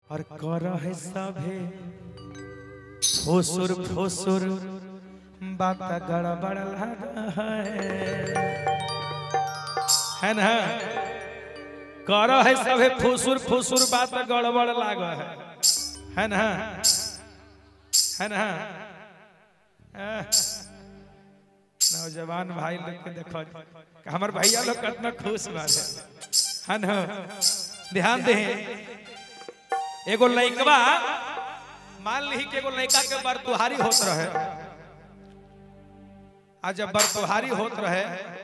और कर है सभे फुसुर फुसुर बात गड़बड़ है ना। कर है सभे फुसुर फुसुर बात गड़बड़ लाग है ना, है ना। नौजवान भाई लोग के देखो हमार भैया लोग कितना खुश है ना। ध्यान दे एगो लइकवा मान ली कि एगो लइका के बरतुहारी होत रहे। आज जब बरतुहारी होत रहे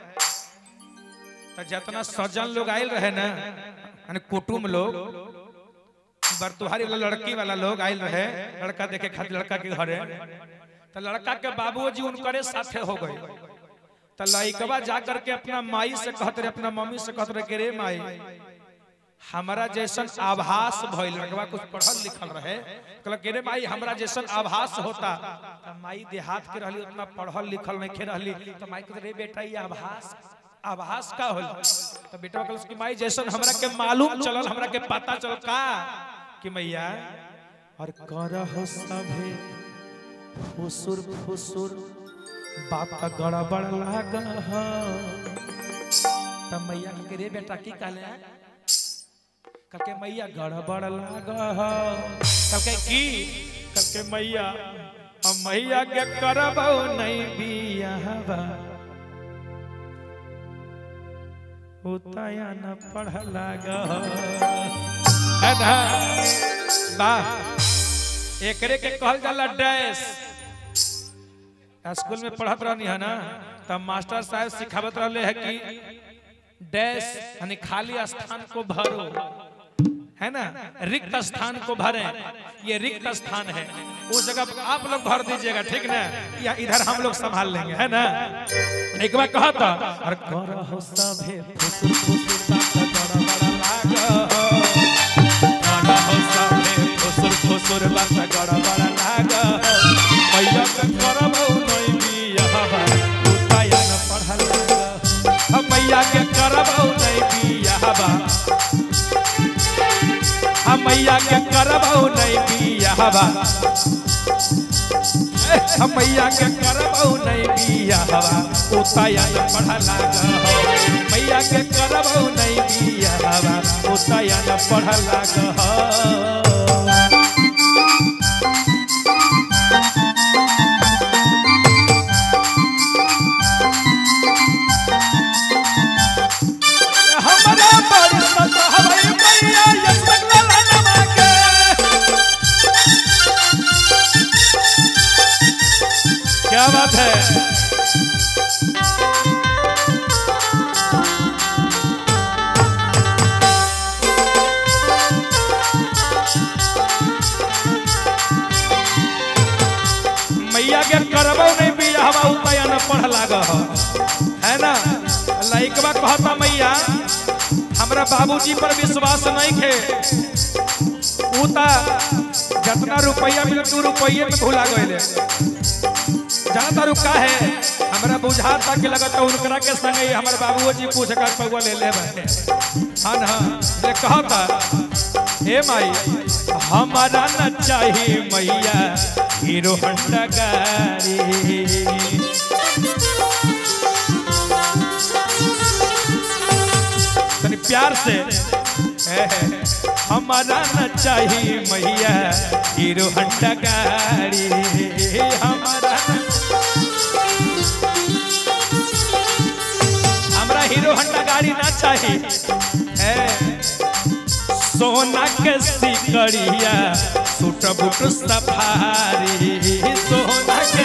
तो जितना सज्जन लोग आयल रहे ना यानी कुटुंब लोग बरतुहारी वाला लड़की वाला लोग आयल रहे लड़का देखे खातिर लड़का के घरे। तो लड़का के बाबूजी उनकरे साथे हो गए। तो लइकवा जा करके अपना माई से कहत रहे अपना मम्मी से कहत रहे कि रे माई हमारा जैसन आभास भइल। लड़कवा कुछ पढ़ल लिखल रहे कहल कि रे माई हमरा जैसन आभास होता। तो माई देहात के रहली उतना पढ़ल लिखल नहीं खे रहली। तो माई कहत रे बेटा ये आभास का होल। तो बेटा कहल कि माई जैसन हमरा के मालूम चलल हमरा के पता चल का कि मैया और करह सभे फुसुर फुसुर बात गड़बड़ लाग। तब मैया के रे बेटा की कहले कहके मैया गड़बड़ लाग। कहके की कहके मैया हम मैया के करबो नहीं बियाहबा उताया न पढ़ लाग है ना। वाह एकरे के कहल जाला डैश। स्कूल में पढ़त रहनी है ना तब मास्टर साहब सिखावत रहले है कि डैश यानी खाली स्थान को भरो है ना, रिक्त स्थान को भरें। ये रिक्त स्थान है उस जगह आप लोग भर दीजिएगा ठीक ना, या इधर हम लोग संभाल लेंगे है ना। एक बार कहा था और करह सभे फुसुर फुसुर बात गड़बड़ लाग। करह सभे फुसुर फुसुर बात गड़बड़ लाग। मैया के करबो नहीं बियाहबा उताया न पढ़ लाग। मैया के करबो नहीं बियाहबा मैया के करबो नहीं बियाहबा मैया के करबो नहीं बियाहबा उताया न पढ़ लाग। मैया के करबो नहीं बियाहबा उताया न पढ़ लाग। क्या बात है। मैया के करबो नहीं बियाहबा उताया न पढ़ लाग है ना। लइकवा कहता मैया हमरा बाबूजी पर विश्वास नहीं खे उता जितना रुपया मिले 2 रुपये में भूला गए। जानता रुका है हमरा बुझाता कि लगता उनकरा के संगे हमारे बाबूजी पूछ कर पौवा ले ले बैठे हाँ ना। ले कहता हे माई हमारा न चाहिए मैया हीरो होंडा गाड़ी। तनी प्यार से हमारा न चाहिए मैया हीरो होंडा गाड़ी। हमारा हीरो होंडा गाड़ी ना चाहिए सोना के सिकड़िया सूट बूट सफारी। सोना के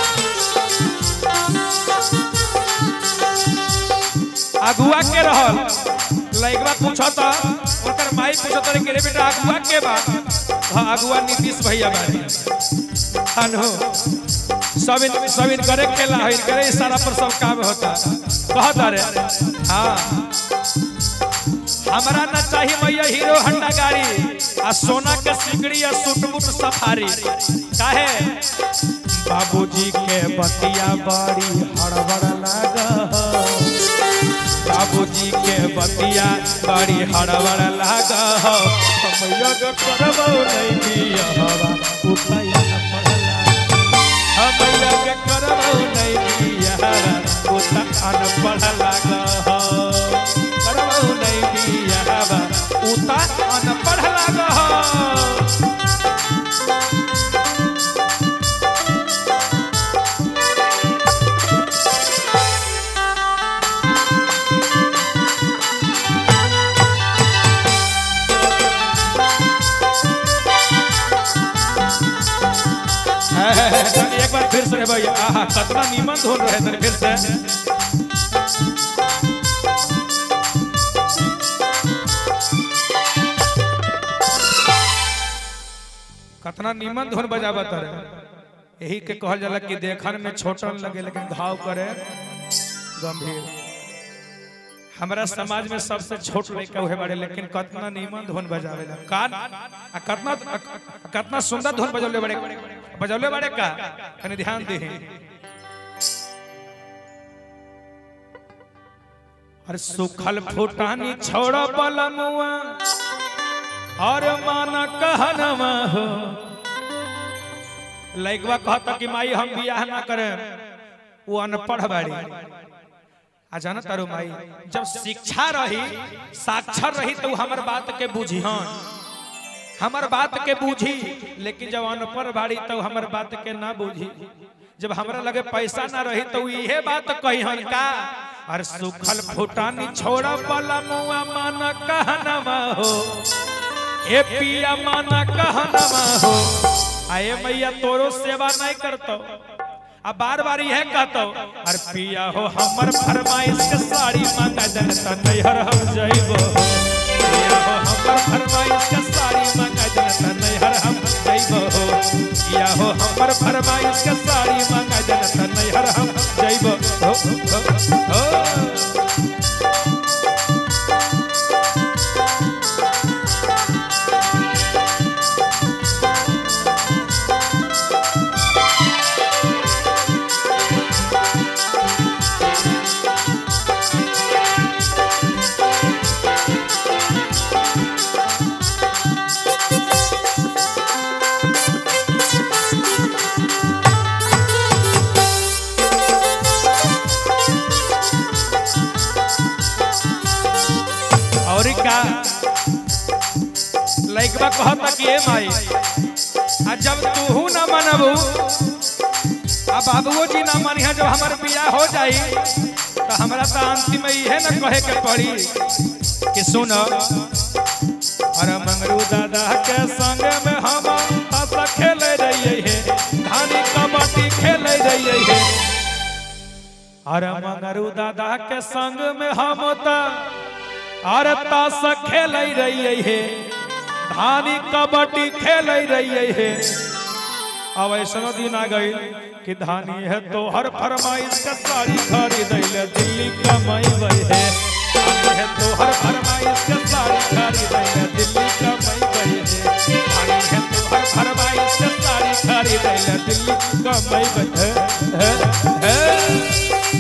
अगुआ के रहल लइकवा पूछता ओकर माई पूछता रे के बेटा अगुआ के बा। हां अगुआ नीतीश भैया बारी अनो सब करे खेला है करे इशारा पर सब काम होता कहता रे। हाँ हमारा न चाहिए मैया हीरो होंडा गाड़ी आ सोना के सिकड़ी या सूट बूट सफारी। काहे बाबूजी के बतिया बड़ी हड़बड़ लाग। बाबूजी के बतिया बड़ी हड़बड़ लागा हो मैया के करबो नहीं बियाहवा उताया पड़ला मैया के करबो नहीं बियाहवा उतान पड़ लागा हो करबो नहीं बियाहवा उतान पड़ लागा हो एक बार फिर से भैया आहा कितना नीमन धोल रहे थे फिर से कितना नीमन धुन बजावत रहे यही के कहल जाला कि देखन में छोटन लगे लेकिन घाव करे गंभीर हमारा समाज में सबसे छोट लड़का हुए बड़े लेकिन कितना नीमन धुन बजावेला कान कितना सुंदर धुन बजौले बड़े का कने ध्यान दे अरे सुखल फुटानी छोड़ बलमुआ और माना कहनवा हो लइकवा कहता कि माई हम बियाह ना करे वो अनपढ़ बाड़ी आ जाना तारू माई जब शिक्षा रही साक्षर रही तो हमार बात के बुझी हमार बात के बुझी लेकिन जब अनपढ़ बाड़ी तो हमार बात के ना बुझी जब हमरा लगे पैसा ना रही तो ये बात कही हन का और सुखल फुटानी छोड़ा वाला मुआ माना कहनवा हो ए पिया माना कहनवा हो आए मैया तोरो सेवा नहीं करतो अब बार बार यह कहतो अरे पिया हो हमर फरमाइश के साड़ी मांगा दन त नैहर हम जइबो पिया हो हमर फरमाइश के साड़ी मांगा दन त नैहर हम जइबो पिया हो हमर फरमाइश के साड़ी मांगा दन त नैहर हम जइबो हो और का लइकवा कहता कि ए माई आ जब तू ना मनबू आ बाबूओ जी ना मानिया जब हमार बियाह हो जाई तो हमरा तो अंतिम में इहे न कहे के पड़ी कि सुन अरे मंगरू दादा के संग में हम हंस खेले रहिए है धानी कबड्डी खेले रहिए है अरे मंगरू दादा के संग में हम त और ताश खेल रही है धानी कबड्डी खेल रही है अब ऐसा दिन आ गई कि धानी है तो हर फरमाइश का साड़ी खरीद ले दिल्ली कमाई है है तो हर फरमाइश का साड़ी खरीद ले दिल्ली कमाई है धानी है तो हर फरमाइश का साड़ी खरीद ले दिल्ली कमाई है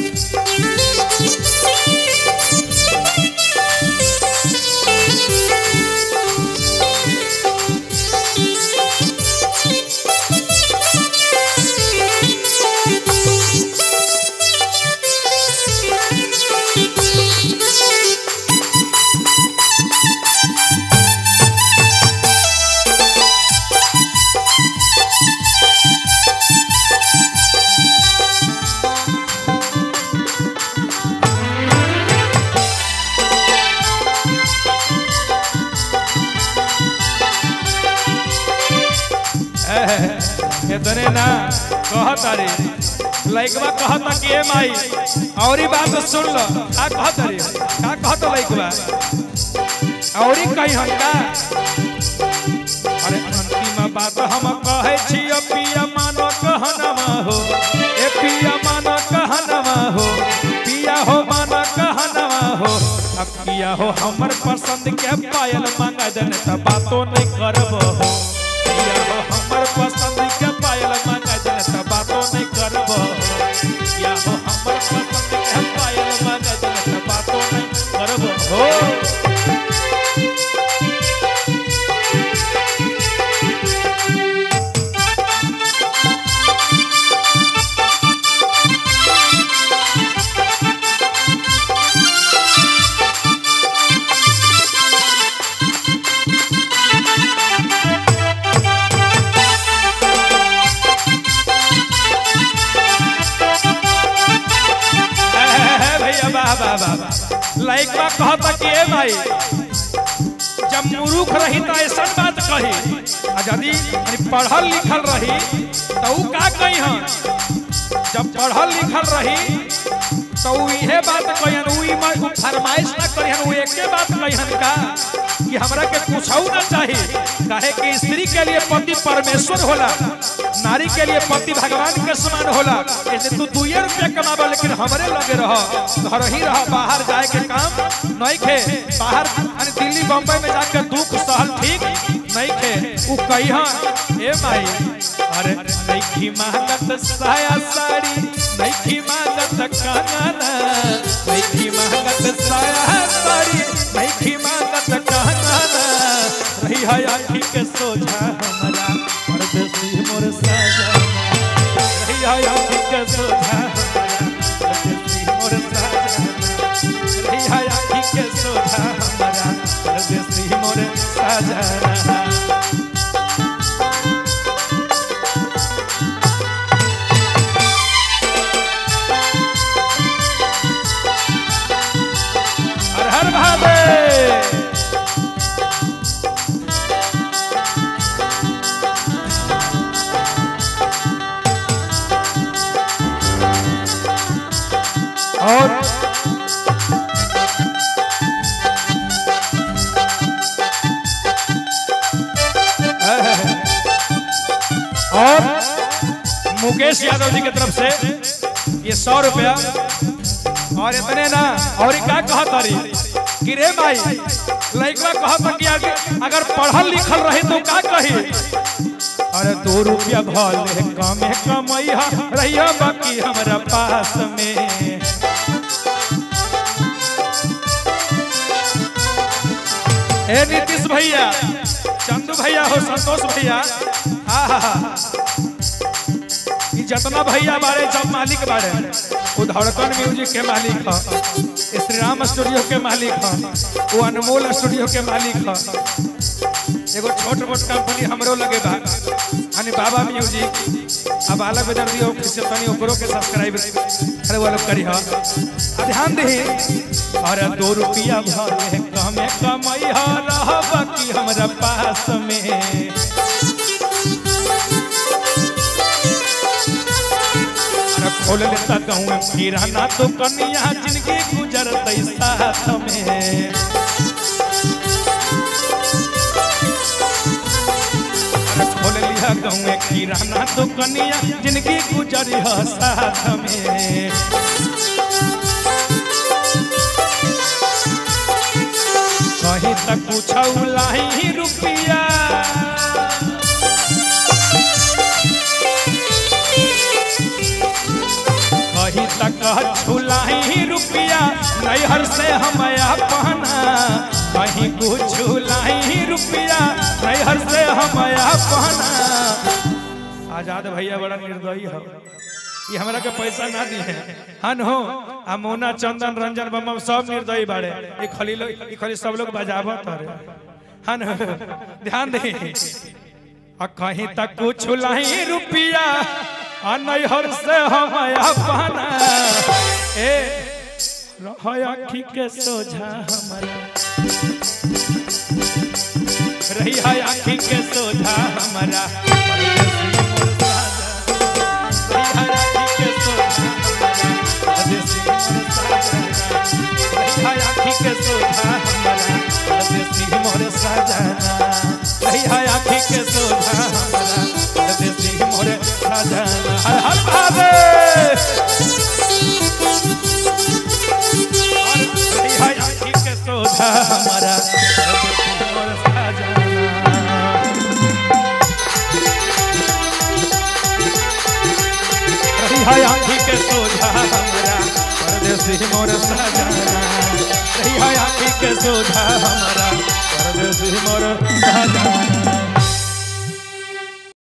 इतने ना कहता रे लइकवा कहता कि ए माई और ही बात सुन लो का कहता रे का कहता लइकवा और ही कहीं हम का अरे अंतिम बात हम कहे छी पिया मानो कहनवा हो ए पिया मानो कहनवा हो पिया हो मानो कहनवा हो अब पिया हो हमर पसंद के पायल मांगा दन त बातो नहीं करबो हो पिया हो हमर पसंद के पायल मांगा दन त बातो नहीं करबो या हो हमर पसंद के पायल मांगा दन त बातो नहीं कहता कि ए भाई जब मूर्ख रही तो ऐसा बात कही यदि पढ़ल लिखल रही तो का कही हम जब पढ़ल लिखल रही तो इहे बात कहन फरमाइश ना कहन एके बात कहन का कि हमरा के पूछऊ ना चाहिए काहे कि स्त्री के लिए पति परमेश्वर होला नारी के लिए पति भगवान के समान होला ऐसे तू 2 रुपया कमाबा लेकिन हमरे लगे रह घर ही रह बाहर जाए के काम नहीं खे बाहर दिल्ली बम्बई में जाकर दुख सहल ठीक नहीं खे उ कहिया ए भाई अरे नहीं मांगत साया साड़ी नहीं मांगत कंगना नहीं मांगत साया साड़ी नहीं मांगत कंगना रही है आँखी के सोझा हमारा परदेसी मोर साजना रही है आँखी के सोझा हमारा परदेसी मोर साजना रही है आँखी के सोझा हमारा परदेसी मोर साजना। और मुकेश यादव जी की तरफ से ये 100 रुपया और इतने ना और क्या कहता रही कि रे भाई लड़का कहता कि अगर पढ़ल लिखल रहे तो का कही अरे 2 रुपया भले कमे कमैया रहिया बाकी हमारा पास में ए नीतीश भैया चंदू भैया हो संतोष भैया जितना भैया बारे जब मालिक बारे वो धड़कन म्यूजिक के मालिक है श्री राम स्टूडियो के मालिक है वो अनमोल स्टूडियो के मालिक है एगो छोट मोट कंपनी हमरो लगे बा बाबा म्यूजिक अब अलग बदल दियो किसी तनी ओकरो के सब्सक्राइब अरे वो लोग करी हां ध्यान दे अरे 2 रुपया भले कमे कमाई हा रह बाकी हमरा पास में खोल लेता कहूँ किराना तो कन्या जिंदगी गुजरते साथ में खोल लिया कहूँ किराना तो कन्या जिंदगी गुजरी साथ में कहीं तक पूछऊ लाई रुपया कहीं तक छुलाई रुपया नैहर से हम अपना कहीं कुछ लाई रुपया नैहर से हम अपना आजाद भैया बड़ा निर्दयी हो ये हमरा के पैसा ना दी है हन हो आ मोना चंदन रंजन बम सब निर्दयी बाड़े ये खाली सब लोग बजावत रे हन ध्यान दे आ कहीं तक कुछ लाई रुपया नैहर से हम अपना ए आँखी के सोझा हमारा रही है आँखी के सोझा हमारा आँखी के सोझा हमारा परदेसी मोर साजना रही है आँखी के सोझा हमारा परदेसी मोर साजना हर हर महादेव रही है आँखी के सोझा हमारा परदेसी मोर साजना रही है आँखी के सोझा हमारा परदेसी मोर साजना रही है आँखी के सोझा हमारा परदेसी मोर साजना।